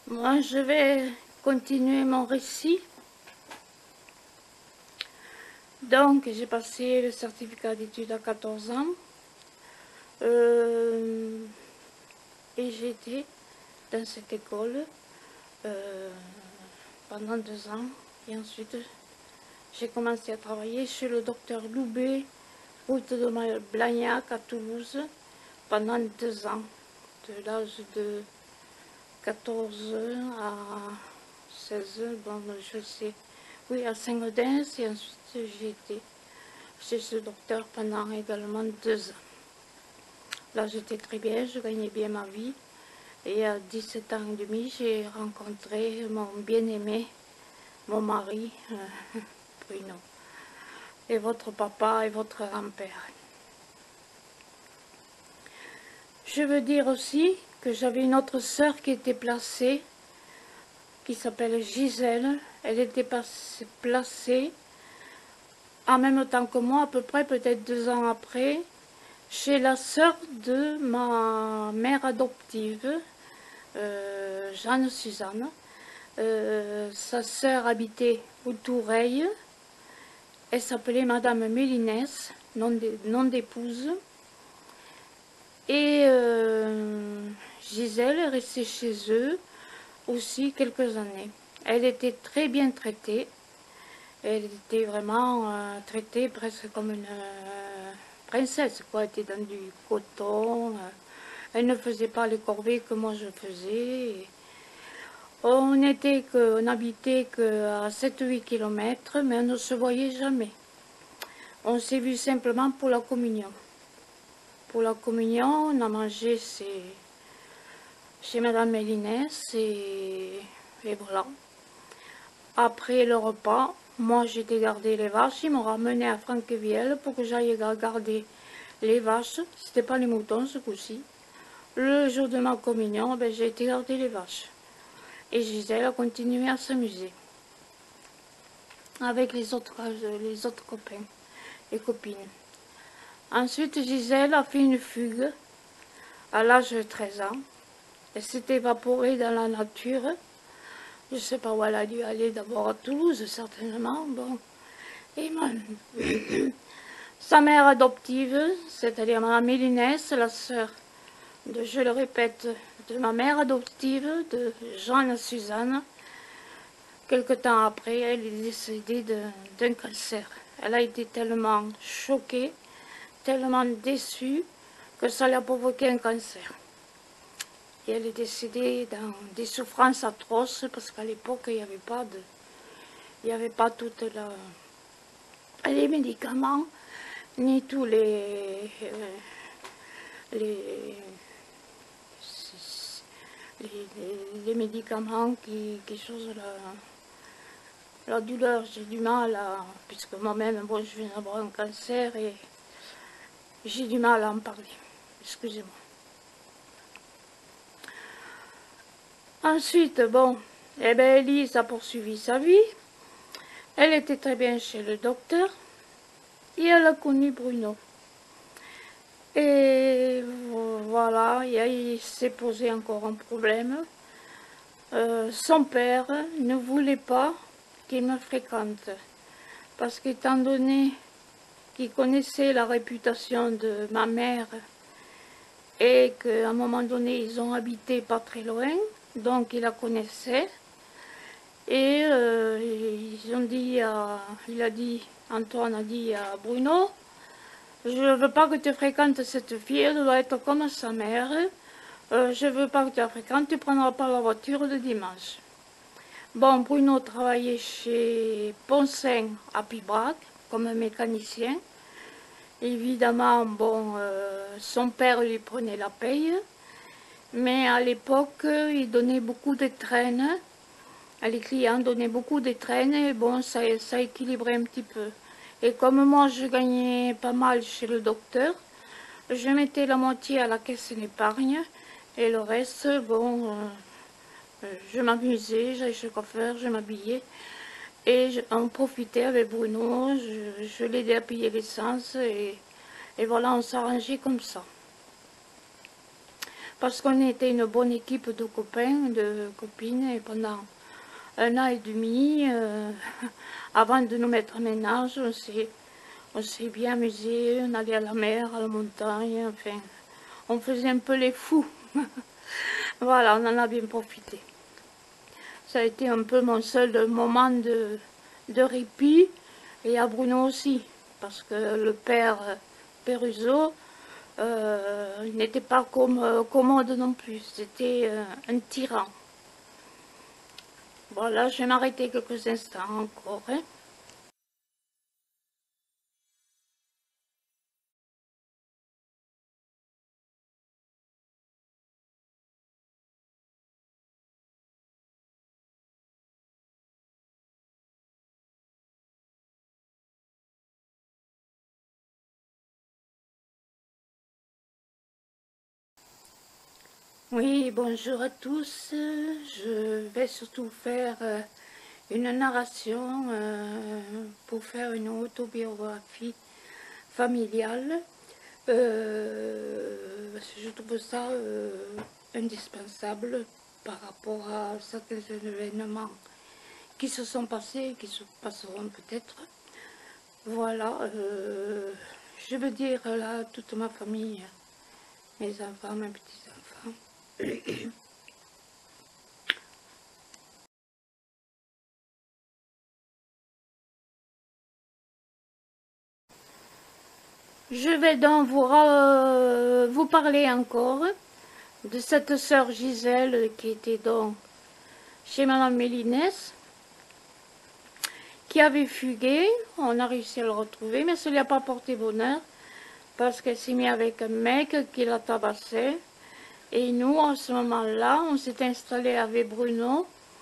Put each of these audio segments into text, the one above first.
Moi, je vais continuer mon récit. Donc, j'ai passé le certificat d'études à 14 ans. Et j'ai été dans cette école pendant 2 ans. Et ensuite, j'ai commencé à travailler chez le docteur Loubet, route de Blagnac à Toulouse, pendant 2 ans, de l'âge de 14 à 16 ans, bon, je sais, oui, à Saint-Gaudens, et ensuite j'ai été chez ce docteur pendant également 2 ans. Là, j'étais très bien, je gagnais bien ma vie, et à 17 ans et demi, j'ai rencontré mon bien-aimé, mon mari, Bruno, et votre papa et votre grand-père. Je veux dire aussi que j'avais une autre sœur qui était placée, qui s'appelle Gisèle. Elle était placée en même temps que moi, à peu près, peut-être 2 ans après, chez la sœur de ma mère adoptive, Jeanne-Suzanne. Sa sœur habitait au Toureil. Elle s'appelait Madame Mélinès, nom d'épouse. Et Gisèle est restée chez eux aussi quelques années. Elle était très bien traitée. Elle était vraiment traitée presque comme une princesse, quoi. Elle était dans du coton. Elle ne faisait pas les corvées que moi je faisais. On habitait qu'à 7-8 km, mais on ne se voyait jamais. On s'est vu simplement pour la communion. Pour la communion, on a mangé chez Madame Mélinès et voilà. Après le repas, moi j'étais garder les vaches, ils m'ont ramené à Franquevielle pour que j'aille garder les vaches. C'était pas les moutons ce coup-ci. Le jour de ma communion, ben, j'ai été garder les vaches. Et Gisèle a continué à s'amuser avec les autres copains et copines. Ensuite, Gisèle a fait une fugue à l'âge de 13 ans. Elle s'est évaporée dans la nature. Je ne sais pas où elle a dû aller, d'abord à Toulouse, certainement. Bon. Et sa mère adoptive, c'est-à-dire Madame Mélinès, la sœur de, je le répète, de ma mère adoptive, de Jeanne-Suzanne, quelque temps après, elle est décédée d'un cancer. Elle a été tellement choquée, tellement déçue, que ça lui a provoqué un cancer. Et elle est décédée dans des souffrances atroces, parce qu'à l'époque, il n'y avait pas toutes les médicaments, ni tous les médicaments qui causent la douleur. J'ai du mal à, puisque moi-même, bon, je viens d'avoir un cancer et j'ai du mal à en parler. Excusez-moi. Ensuite, bon, eh bien, Elise a poursuivi sa vie. Elle était très bien chez le docteur et elle a connu Bruno. Et voilà, il s'est posé encore un problème. Son père ne voulait pas qu'il me fréquente, parce qu'étant donné qu'il connaissait la réputation de ma mère et qu'à un moment donné ils ont habité pas très loin, donc il la connaissait. Et Antoine a dit à Bruno, je ne veux pas que tu fréquentes cette fille, elle doit être comme sa mère. Je ne veux pas que tu la fréquentes, tu ne prendras pas la voiture le dimanche. Bon, Bruno travaillait chez Poncin à Pibrac comme mécanicien. Évidemment, bon, son père lui prenait la paye, mais à l'époque, il donnait beaucoup de traînes. Les clients donnaient beaucoup de traînes et bon, ça équilibrait un petit peu. Et comme moi, je gagnais pas mal chez le docteur, je mettais la moitié à la caisse d'épargne et le reste, bon, je m'amusais, j'allais chez le coiffeur, je m'habillais et on profitait avec Bruno, je l'aidais à payer l'essence et voilà, on s'arrangeait comme ça. parce qu'on était une bonne équipe de copains, de copines, et pendant 1 an et demi, avant de nous mettre en ménage, on s'est bien amusé, on allait à la mer, à la montagne, enfin, on faisait un peu les fous. Voilà, on en a bien profité. Ça a été un peu mon seul moment de répit, et à Bruno aussi, parce que le père Peruzzo n'était pas commode non plus, c'était un tyran. Bon, là, je vais m'arrêter quelques instants encore. Hein. Oui, bonjour à tous. Je vais surtout faire une narration pour faire une autobiographie familiale. Parce que je trouve ça indispensable par rapport à certains événements qui se sont passés et qui se passeront peut-être. Voilà, je veux dire là toute ma famille, mes enfants, mes petits-enfants. Je vais donc vous parler encore de cette sœur Gisèle qui était donc chez Madame Mélinès, qui avait fugué. On a réussi à le retrouver, mais ça ne lui a pas porté bonheur parce qu'elle s'est mise avec un mec qui la tabassait. Et nous, en ce moment-là, on s'est installé avec Bruno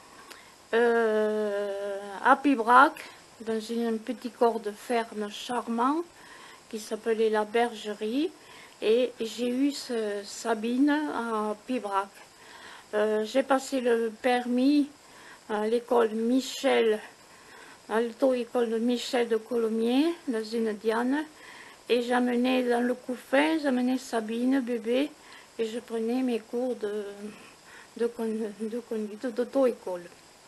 à Pibrac, dans un petit corps de ferme charmant qui s'appelait la Bergerie, et j'ai eu Sabine à Pibrac. J'ai passé le permis à l'école Michel, à l'auto-école de Michel de Colomiers, dans une Diane, et j'amenais dans le couffin, j'amenais Sabine, bébé, et je prenais mes cours de conduite d'auto-école.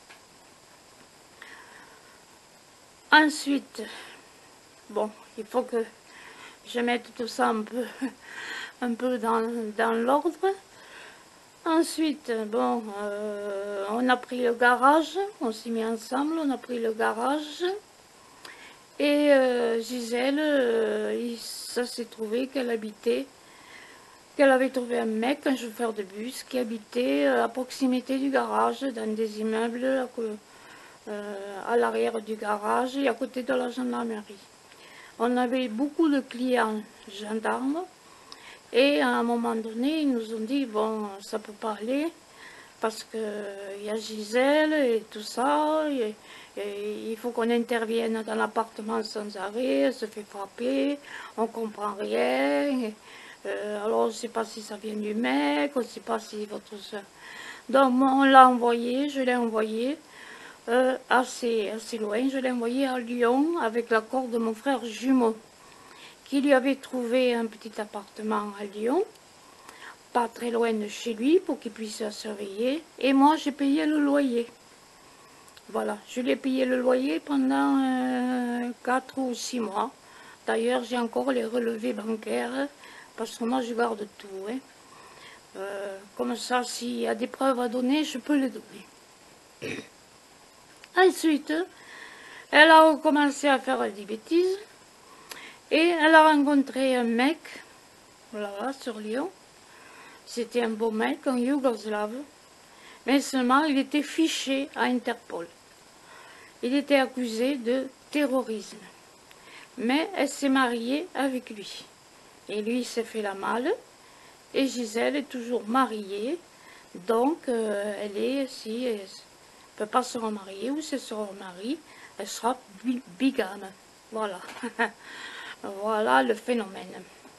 Ensuite, bon, il faut que je mette tout ça un peu dans l'ordre. Ensuite, bon, on a pris le garage, on s'est mis ensemble, on a pris le garage. Et Gisèle, ça s'est trouvé qu'elle avait trouvé un mec, un chauffeur de bus, qui habitait à proximité du garage, dans des immeubles à l'arrière du garage et à côté de la gendarmerie. On avait beaucoup de clients gendarmes et à un moment donné, ils nous ont dit, bon, ça peut pas aller parce qu'il y a Gisèle et tout ça, et il faut qu'on intervienne dans l'appartement sans arrêt, elle se fait frapper, on comprend rien, alors on ne sait pas si ça vient du mec, on ne sait pas si votre soeur... Donc on l'a envoyé, je l'ai envoyé assez loin, je l'ai envoyé à Lyon avec l'accord de mon frère jumeau, qui lui avait trouvé un petit appartement à Lyon, pas très loin de chez lui, pour qu'il puisse la surveiller, et moi j'ai payé le loyer. Voilà, je lui ai payé le loyer pendant 4 ou 6 mois. D'ailleurs, j'ai encore les relevés bancaires, parce que moi je garde tout. Hein. Comme ça, s'il y a des preuves à donner, je peux les donner. Ensuite, elle a recommencé à faire des bêtises, et elle a rencontré un mec, là, sur Lyon. C'était un beau mec, un yougoslave, mais seulement il était fiché à Interpol. Il était accusé de terrorisme. Mais elle s'est mariée avec lui. Et lui s'est fait la malle. Et Gisèle est toujours mariée. Donc, elle est, si elle ne peut pas se remarier ou si elle se remarie, elle sera bigame. Voilà. Voilà le phénomène.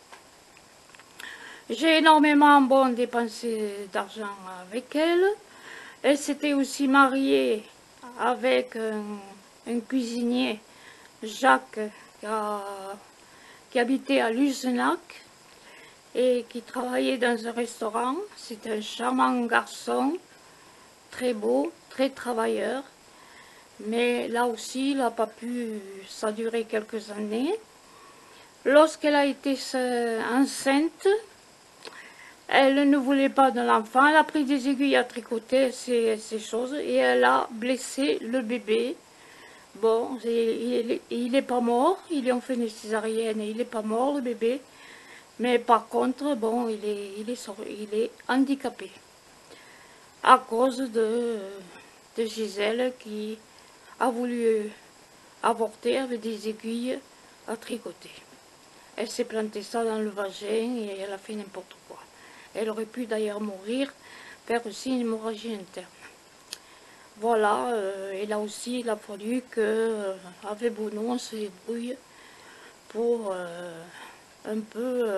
J'ai énormément dépensé d'argent avec elle. Elle s'était aussi mariée avec un cuisinier, Jacques, qui habitait à Luzenac. et qui travaillait dans un restaurant. C'est un charmant garçon, très beau, très travailleur. Mais là aussi, il n'a pas pu, ça a duré quelques années. Lorsqu'elle a été enceinte, elle ne voulait pas de l'enfant, elle a pris des aiguilles à tricoter, ces choses, et elle a blessé le bébé. Bon, il n'est pas mort, ils lui ont fait une césarienne et il n'est pas mort le bébé. Mais par contre, bon, il est handicapé à cause de Gisèle qui a voulu avorter avec des aiguilles à tricoter. Elle s'est plantée ça dans le vagin et elle a fait n'importe quoi. Elle aurait pu d'ailleurs mourir, faire aussi une hémorragie interne. Voilà, et là aussi il a fallu que, avec Bruno, on se débrouille pour un peu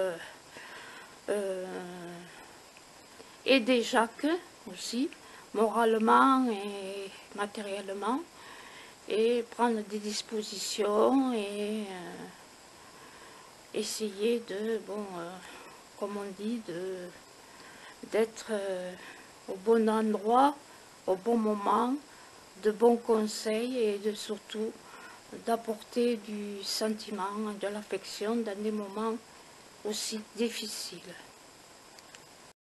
aider Jacques aussi, moralement et matériellement, et prendre des dispositions et essayer de, bon, comme on dit, d'être au bon endroit, au bon moment, de bons conseils et de surtout d'apporter du sentiment, de l'affection dans des moments aussi difficiles.